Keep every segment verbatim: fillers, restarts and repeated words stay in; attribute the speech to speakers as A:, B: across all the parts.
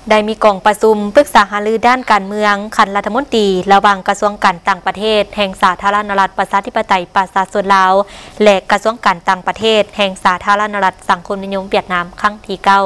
A: ได้มีกองประชุมปรึกษาหารือด้านการเมืองคันรัฐมนตรีระหว่างกระทรวงการต่างประเทศแห่งสาธารณรัฐประชาธิปไตยประชาชนลาวและกระทรวงการต่างประเทศแห่งสาธารณรัฐสังคมนิยมเวียดนามครั้งที่เก้า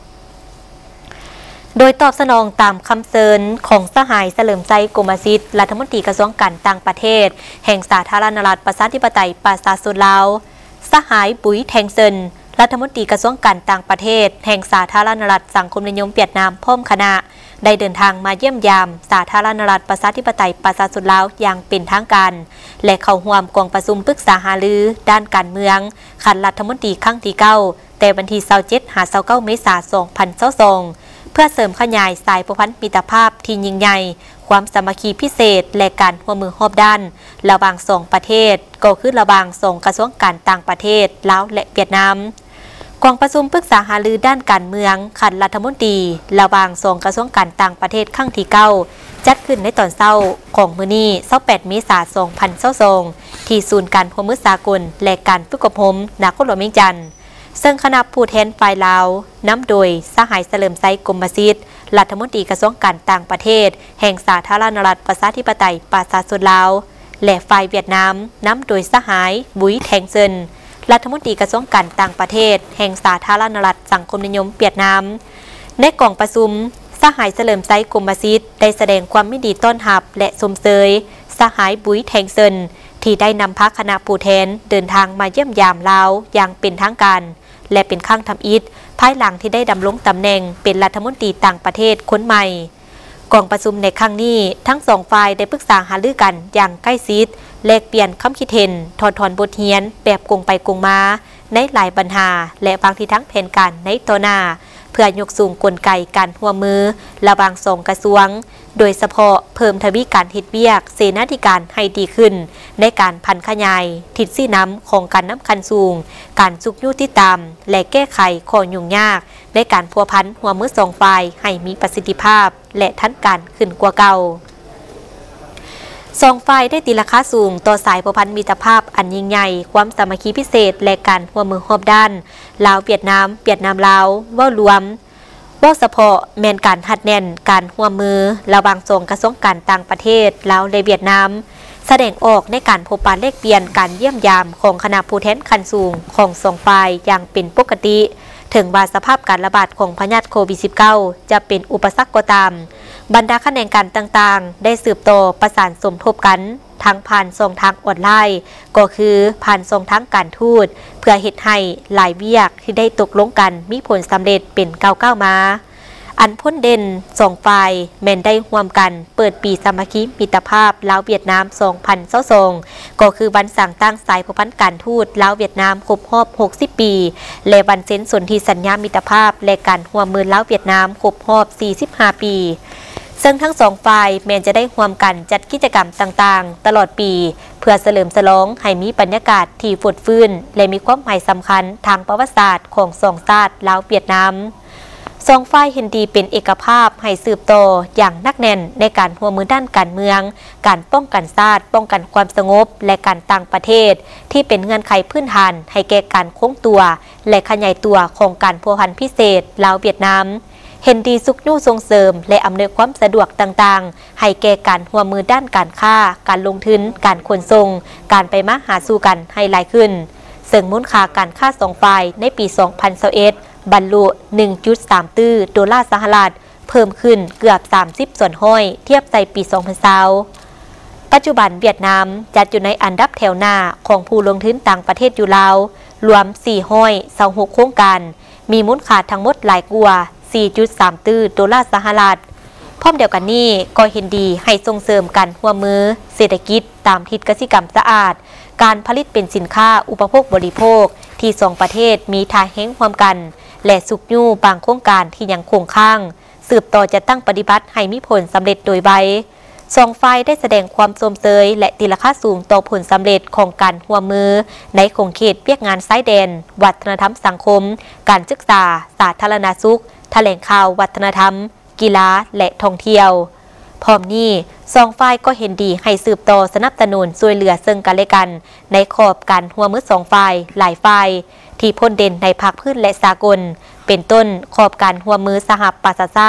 A: โดยตอบสนองตามคำเชิญของสหายเฉลิมใจกมสิทธิ์รัฐมนตรีกระทรวงการต่างประเทศแห่งสาธารณรัฐประชาธิปไตยประชาชนลาวสหายปุ๋ยแทงเซินรัฐมนตรีกระทรวงการต่างประเทศแห่งสาธารณรัฐสังคมนิยมเวียดนามพร้อมคณะได้เดินทางมาเยี่ยมยามสาธารณรัฐประชาธิปไตยประชาชนลาวอย่างเป็นทางการและเข้าร่วมกองประชุมปรึกษาหารือด้านการเมืองคันรัฐมนตรีครั้งที่เก้าแต่วันที่ยี่สิบเจ็ดถึงยี่สิบเก้าเมษายนสองพันยี่สิบสองเพื่อเสริมขยายสายประพันธ์มิตรภาพที่ยิ่งใหญ่ความสามัคคีพิเศษและการร่วมมือรอบด้านระหว่างสองประเทศก็คือระหว่างสองกระทรวงการต่างประเทศลาวและเวียดนามกองประชุมปรึกษาหารือด้านการเมืองขันรัฐมนตรีระหว่างสองกระทรวงการต่างประเทศครั้งที่เก้าจัดขึ้นในตอนเช้าของมื้อนี้ยี่สิบแปดเมษายนสองพันยี่สิบสองที่ศูนย์การพมือสากลและการฝึกอบรมนครหลวงเวียงจันทน์ซึ่งคณะผู้แทนฝ่ายลาวนำโดยสหายเฉลิมไซกรมสิทธิ์รัฐมนตรีกระทรวงการต่างประเทศแห่งสาธารณรัฐประชาธิปไตยประชาชนลาวและฝ่ายเวียดนามนำโดยสหายบุ๋ยแทงเซินรัฐมนตรีกระทรวงการต่างประเทศแห่งสาธารณรัฐสังคมนิยมเวียดนามในกองประชุมสหายเฉลิมไซกรมสิทธิ์ได้แสดงความยินดีต้อนรับและชมเชยสหายบุ๋ยแทงเซินที่ได้นำพาคณะผู้แทนเดินทางมาเยี่ยมยามลาวอย่างเป็นทางการและเป็นข้างทำอิฐภายหลังที่ได้ดำรงตำแหน่งเป็นรัฐมนตรีต่างประเทศคนใหม่กองประชุมในครั้งนี้ทั้งสองฝ่ายได้ปรึกษาหารือกันอย่างใกล้ชิดแลกเปลี่ยนคำคิดเห็นถอดถอนบทเรียนแบบกงไปกงมาในหลายปัญหาและบางที่ทั้งแผนการในต่อหน้าเพื่อยกสูงกลไกการร่วมมือระหว่างสองกระทรวงโดยเฉพาะเพิ่มทวีการเฮ็ดเวียกเสนาธิการให้ดีขึ้นในการพันขยายทิศซี่น้ำของการน้ำคันสูงการสุกยุติตามและแก้ไขข้อยุ่งยากในการพัวพันหัวมือสองฝ่ายให้มีประสิทธิภาพและทันการขึ้นกว่าเก่าสองฝ่ายได้ตีราคาสูงต่อสายพัวพันมิตรภาพอันยิ่งใหญ่ความสามัคคีพิเศษและการร่วมมือรอบด้านลาวเวียดนามเวียดนามลาวว่ารวมว่าเฉพาะแมนการหัดแน่นการร่วมมือระหว่างสองกระทรวงการต่างประเทศลาวและเวียดนามแสดงออกในการพบปะแลกเปลี่ยนการเยี่ยมยามของคณะผู้แทนขั้นสูงของสองฝ่ายอย่างเป็นปกติถึงว่าสภาพการระบาดของพยาธิโควิด สิบเก้า จะเป็นอุปสรรคก็ตามบรรดาคะแนนการต่างๆได้สืบต่อประสานสมทบกันทั้งผ่านช่องทางออนไลน์ก็คือผ่านช่องทางการทูตเพื่อเฮ็ดให้หลายเวียกที่ได้ตกลงกันมีผลสำเร็จเป็นก้าวก้าวมาอันพ้นเด่นสองฝ่ายแม่นได้ร่วมกันเปิดปีสามัคคีมิตรภาพลาวเวียดนามสองพันยี่สิบสองก็คือวันสั่งตั้งสายพันธ์การทูตลาวเวียดนามครบรอบหกสิบปีและวันเซ็นสนธิสัญญามิตรภาพและการร่วมมือลาวเวียดนามครบรอบสี่สิบห้าปีซึ่งทั้งสองฝ่ายแม้จะได้ร่วมกันจัดกิจกรรมต่างๆตลอดปีเพื่อเฉลิมฉลองให้มีบรรยากาศที่ฝดฟื้นและมีความหมายสำคัญทางประวัติศาสตร์ของสองชาติลาวเวียดนามสองฝ่ายเห็นดีเป็นเอกภาพให้สืบต่ออย่างนักแน่นในการร่วมมือด้านการเมืองการป้องกันชาติป้องกันความสงบและการต่างประเทศที่เป็นเงื่อนไขพื้นฐานให้แก่การคงตัวและขยายตัวของการพัวพันพิเศษลาวเวียดนามเห็นดีสุขยุ่ส่งเสริมและอำนวยความสะดวกต่างๆให้แก่การร่วมมือด้านการค้าการลงทุนการขนส่งการไปมาหาสู่กันให้หลายขึ้นซึ่งมูลค่าการค้าสองฝ่ายในปีสองพันยี่สิบเอ็ดบรรลุ หนึ่งจุดสาม ตื้อดอลลาร์สหรัฐเพิ่มขึ้นเกือบสามสิบส่วนห้อยเทียบใส่ปีสองพันยี่สิบปัจจุบันเวียดนามจัดอยู่ในอันดับแถวหน้าของผู้ลงทุนต่างประเทศอยู่ลาวรวมสี่ห้อยยี่สิบหกโครงการมีมูลค่าทั้งหมดหลายกว่า สี่จุดสาม ตื้อดอลลาร์สหรัฐพร้อมเดียวกันนี้ก็เห็นดีให้ส่งเสริมการร่วมมือเศรษฐกิจตามทิศกสิกรรมสะอาดการผลิตเป็นสินค้าอุปโภคบริโภคที่สองประเทศมีทางแห่งความกันและสุกยู่บางโครงการที่ยังคงค้างสืบต่อจะตั้งปฏิบัติให้มีผลสำเร็จโดยไวสองฝ่ายได้แสดงความชมเชยและตีราคาสูงต่อผลสำเร็จของการร่วมมือในขงเขตเวียกงานซ้ายแดนวัฒนธรรมสังคมการศึกษาสาธารณสุขแถลงข่าววัฒนธรรมกีฬาและท่องเที่ยวพร้อมนี้สองฝ่ายก็เห็นดีให้สืบต่อสนับสนุนช่วยเหลือซึ่งกันและกันในขอบการร่วมมือสองฝ่ายหลายฝ่ายที่พ้นเด่นในภาคพื้นและสากลเป็นต้นขอบการร่วมมือสหประชาชาติ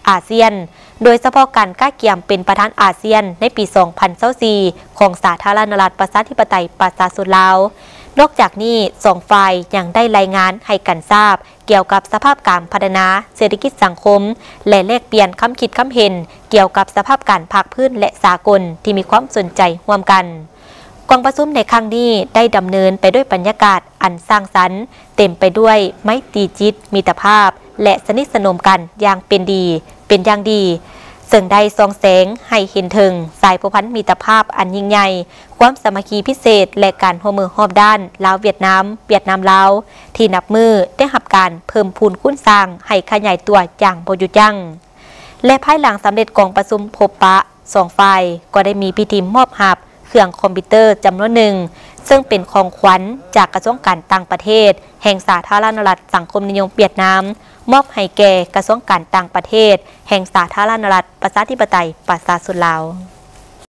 A: อาเซียนโดยเฉพาะการก้าเกี่ยมเป็นประธานอาเซียนในปี สองพันยี่สิบสี่ ของสาธารณรัฐประชาธิปไตยประชาชนลาวนอกจากนี้สองฝ่ายยังได้รายงานให้กันทราบเกี่ยวกับสภาพการพัฒนาเศรษฐกิจสังคมและแลกเปลี่ยนคำคิดคำเห็นเกี่ยวกับสภาพการภาคพื้นและสากลที่มีความสนใจร่วมกันกองประชุมในครั้งนี้ได้ดำเนินไปด้วยบรรยากาศอันสร้างสรรค์เต็มไปด้วยไมตรีจิตมิตรภาพและสนิทสนมกันอย่างเป็นดีเป็นอย่างดีซึ่งได้ส่องแสงให้เห็นถึงสายผูกพันมิตรภาพอันยิ่งใหญ่ความสามัคคีพิเศษและการร่วมมือรอบด้านลาวเวียดนามเวียดนามลาวที่นับมือได้หับการเพิ่มพูนคุ้นสร้างให้ขยายตัวอย่างบ่หยุดยั้งและภายหลังสำเร็จกองประชุมพบปะสองฝ่ายก็ได้มีพิธีมอบหับเครื่องคอมพิวเตอร์จำนวนหนึ่งซึ่งเป็นของขวัญจากกระทรวงการต่างประเทศแห่งสาธารณรัฐสังคมนิยมเวียดนามมอบให้แก่กระทรวงการต่างประเทศแห่งสาธารณรัฐประชาธิปไตยประชาชนลาว